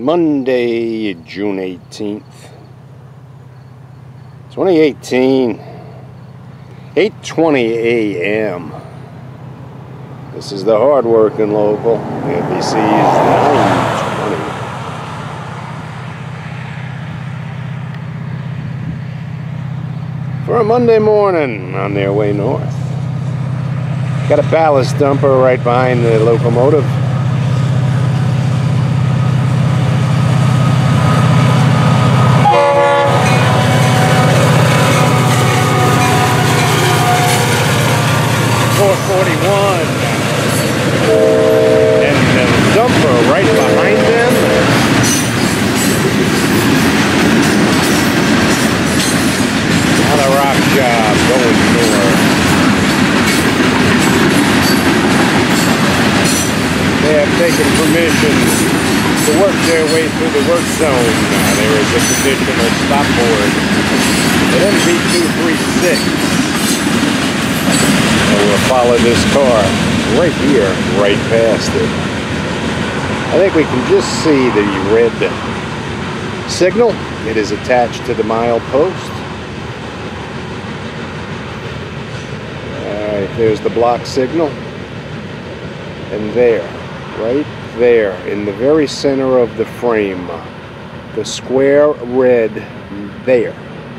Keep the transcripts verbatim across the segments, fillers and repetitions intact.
Monday, June eighteenth, twenty eighteen, eight twenty a m This is the hard-working local. The F E C nine twenty. For a Monday morning on their way north. Got a ballast dumper right behind the locomotive. four forty-one, and the dumper right behind them. Another rock job going north. They have taken permission to work their way through the work zone. Now there is a conditional stop board at M P two thirty-six. We'll follow this car right here, right past it. I think we can just see the red signal. It is attached to the mile post. Alright, there's the block signal. And there, right there, in the very center of the frame, the square red there.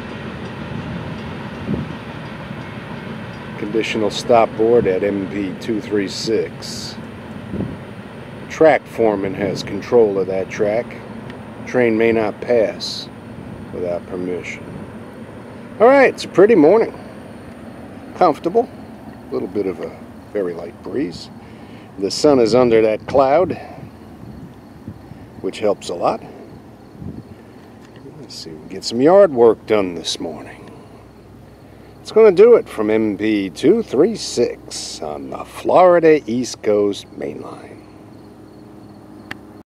Conditional stop board at M P two thirty-six. Track foreman has control of that track. Train may not pass without permission. Alright, it's a pretty morning. Comfortable. A little bit of a very light breeze. The sun is under that cloud, which helps a lot. Let's see, we get some yard work done this morning. It's going to do it from M P two thirty-six on the Florida East Coast Main Line.